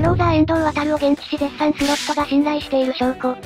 ローザー遠藤航を現地し絶賛スロットが信頼している証拠。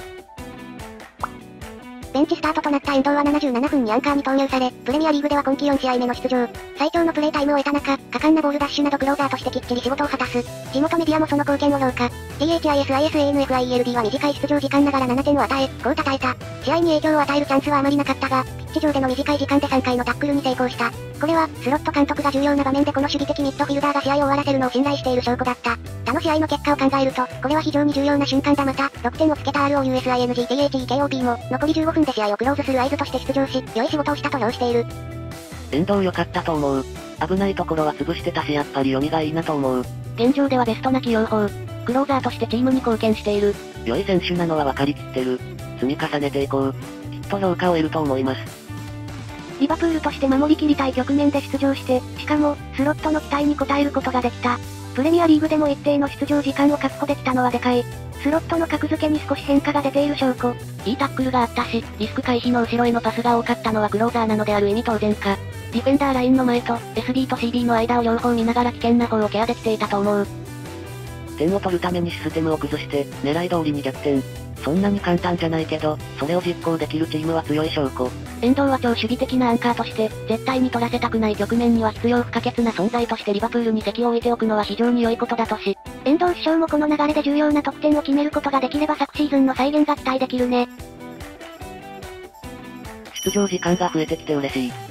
ベンチスタートとなった遠藤は77分にアンカーに投入され、プレミアリーグでは今季4試合目の出場。最長のプレータイムを得た中、果敢なボールダッシュなどクローザーとしてきっちり仕事を果たす。地元メディアもその貢献を評価。THISISANFIELD は短い出場時間ながら7点を与え、こう称えた。試合に影響を与えるチャンスはあまりなかったが、ピッチ上での短い時間で3回のタックルに成功した。これは、スロット監督が重要な場面でこの守備的ミッドフィルダーが試合を終わらせるのを信頼している証拠だった。他の試合の結果を考えると、これは非常に重要な瞬間だ。また、6点をつけた ROUSINGTHEKOP も、残り15分で試合をクローズする合図として出場し、良い仕事をしたと評している。 遠藤良かったと思う。危ないところは潰してたしやっぱり読みがいいなと思う。 現状ではベストな起用法。クローザーとしてチームに貢献している。 良い選手なのは分かりきってる。積み重ねていこう。きっと評価を得ると思います。 リバプールとして守りきりたい局面で出場して、しかも、スロットの期待に応えることができた。プレミアリーグでも一定の出場時間を確保できたのはでかい。スロットの格付けに少し変化が出ている証拠。 いいタックルがあったし、リスク回避の後ろへのパスが多かったのはクローザーなのである意味当然か。ディフェンダーラインの前と、SB と CB の間を両方見ながら危険な方をケアできていたと思う。点を取るためにシステムを崩して、狙い通りに逆転。そんなに簡単じゃないけど、それを実行できるチームは強い証拠。 遠藤は超守備的なアンカーとして、絶対に取らせたくない局面には必要不可欠な存在としてリバプールに席を置いておくのは非常に良いことだとし、遠藤主将もこの流れで重要な得点を決めることができれば昨シーズンの再現が期待できるね。 出場時間が増えてきて嬉しい。